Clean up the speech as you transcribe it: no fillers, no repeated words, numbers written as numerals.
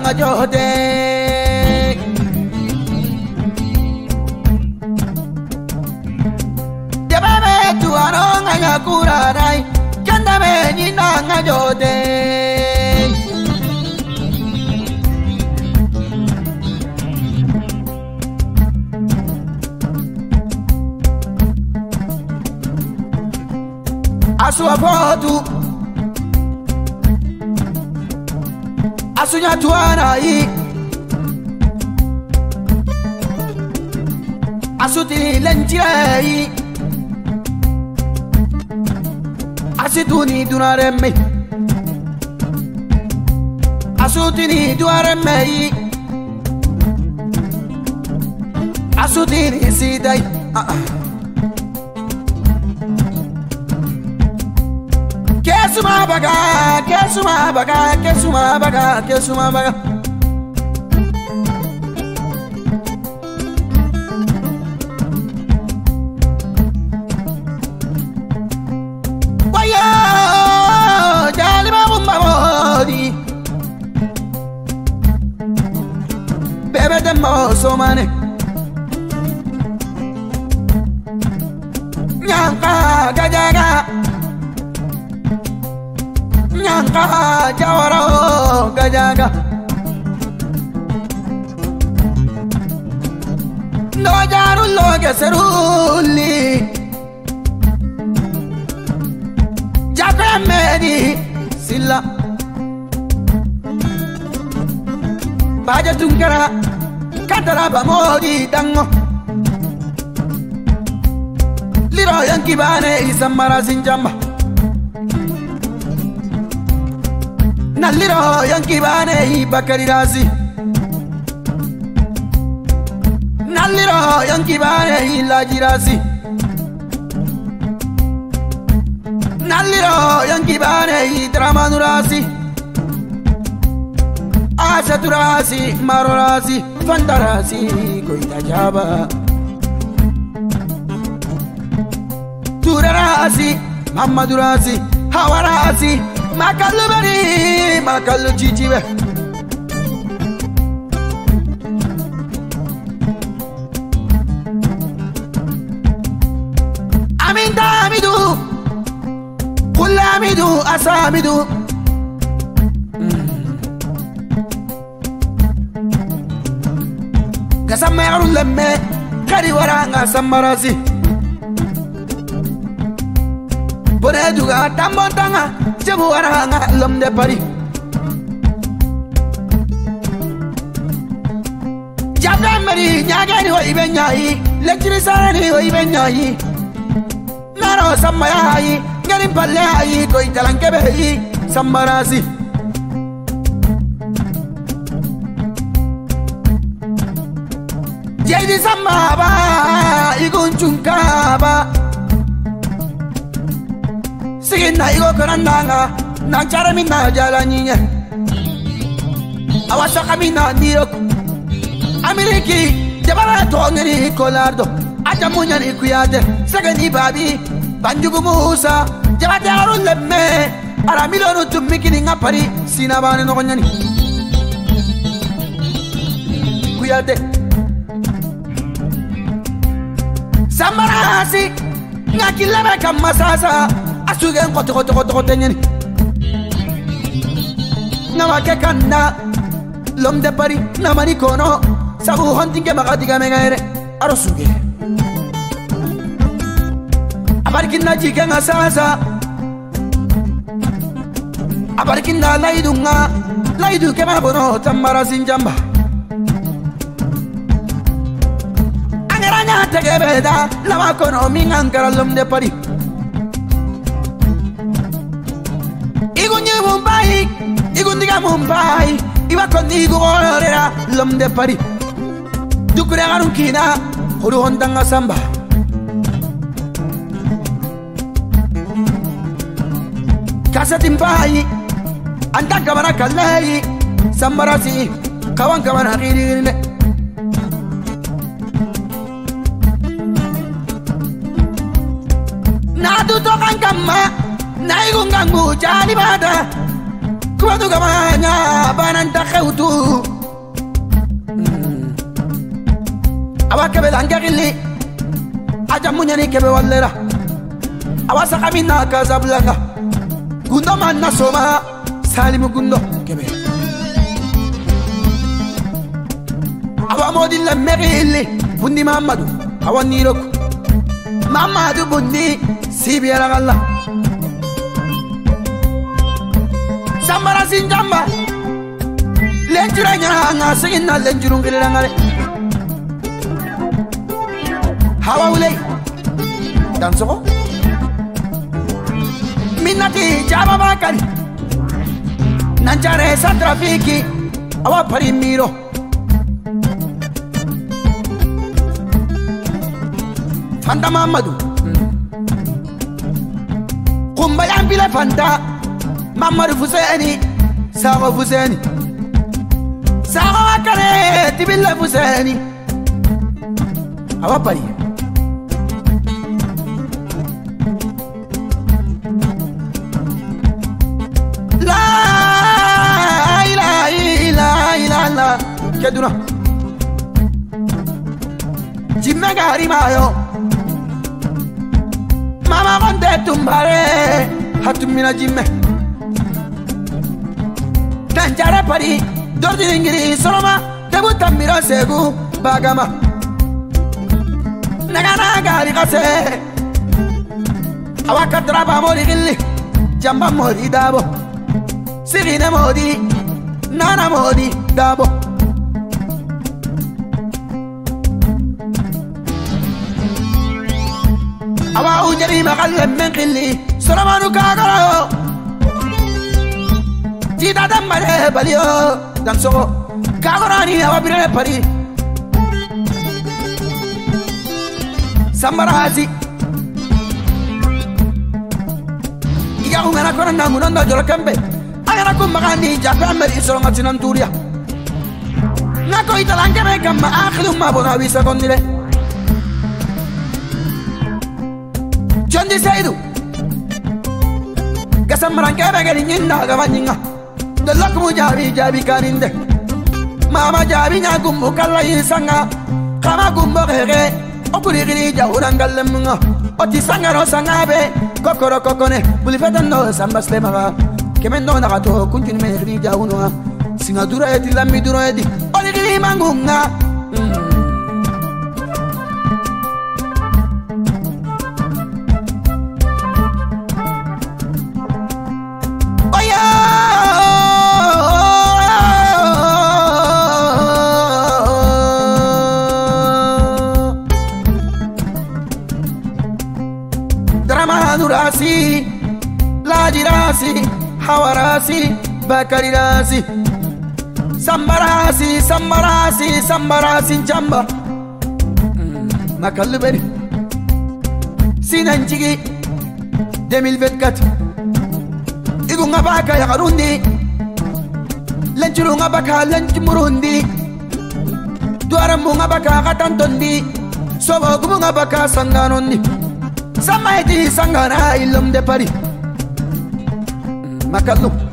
nga jode Debebe tuano nga yakurarai Kandame nina nga jode Asu afotu Asunya tuana yi Asuti lenjai Asituni dunaremme Asutini dunaremme Asutini sidai Kesuma baga, kesuma baga, kesuma baga, kesuma baga. Waya, jali mabumba modi. Bebe demo somane. Nyangka gajaga. Nyangka jawara gajaga no jaru loge seruli jakamedi silla baja tungkara kadara bamodi dango liro yankibane isamara sinjamba Nalliro yankibane bakari razi Nalliro yankibane lajirazi Nalliro yankibane dramanurazi Asaturasi marorasi fantarasi koita jaba Turarasi mamadurasi hawarasi Makalu bari, makalu cijiwe Aminta amidu Kula amidu, asa amidu Gasama yarun lemme Kari waranga samarasi Bone juga tambon tanga Jabu waranga lom de pari Jaga meri nyagani wa ibenyai Lecturi sarani wa ibenyai Naro samayai Ngarim palai Koi talangkebehi Sambarasi Jadi samaba Igun chungkaba Sigin na igo karandanga Nagcara minna jalannya Awasa kami na nirok Ameriki Jabara tongeni kolardo Ajamunya ni kuyate Sagani babi Banjugu musa Jabate arun lemme Aramilonu tumikini ngapari Sinabane nokonyani Kuyate Sambarasi Ngakileme kamasasa Asugen kote nyani Nama kekanda Lom de pari Namani kono Sabu hontinge makatiga mengaire Arosuge Abarikinna jike nga sasa Abarikinna laidu nga Laidu kema bono Tambara sinjamba Angeranya tegebeda Lama kono mingankara lom de pari Igunye Mumbai, igundiga Mumbai, iba contigo orera lom de pari. Tu crearon kina, huru hondanga samba. Casa timbai, anda kamera kalai, sambarasi, kawan kamera kiri. Nadu tokan kama. Naigungangu jali bada kuwadu gamanya banan takhawtu awakebe langakili ajamunya ni kebe wallera awasaka minna Casablanca gundo manna soma salimu gundo kebe awa modilla megili bundi Mamadou awa nirok Mamadou bundi sibiara galla sambara sinjamba lenjura nyanga sinna lenjurun ngilangale hawa ulay dan soko minati jaba bakari nanjare sa trafiki awa parimiro Fanta Mamadou kumba yambile Fanta Mamadou Fuseni Sago Fuseni Sago wakare tibile Fuseni awa pari la ilaha keduna jimme gari mayo mama konde tumbare hatumina jimme tanjara pari dordi ingiri soloma debu tamiro segu bagama nagana gari kase awaka draba mori gilli jamba mori dabo sirine modi nana modi dabo awa ujari magalle men gilli solomanu kagaro jida damare balio dan soko kagorani awa bire pari Sambarasi iya umena kona namunondo jolokembe ayana kumbagani japambe isonga tinanturia nako italangeme kama akhilu mabona wisa kondile Jondi Saidu gasamarankebe gari nyinda gabanyinga dolakumu jabi kaninde mama jabi nyagumbu kala yisanga kama gumbo gege okurigiri jawurangallemunga oti sangaro sangabe kokoro kokone bulifetando sambaslemaga kemendo nagato kunjuni megiri jawunwa singadura eti lamiduro edi origiri mangunga Rasi, Laji Rasi, Hawarasi, Bakari Rasi, Sambarasi, Jamba, Makaluberi, Sinanjigi, 2024, Igunga Baka Yagarundi, Lenchurunga Baka Lenchumurundi, Duaramunga Baka Katantondi, Sobogumunga Baka Sanganondi. Samaiti sangana ilum de Paris Makalum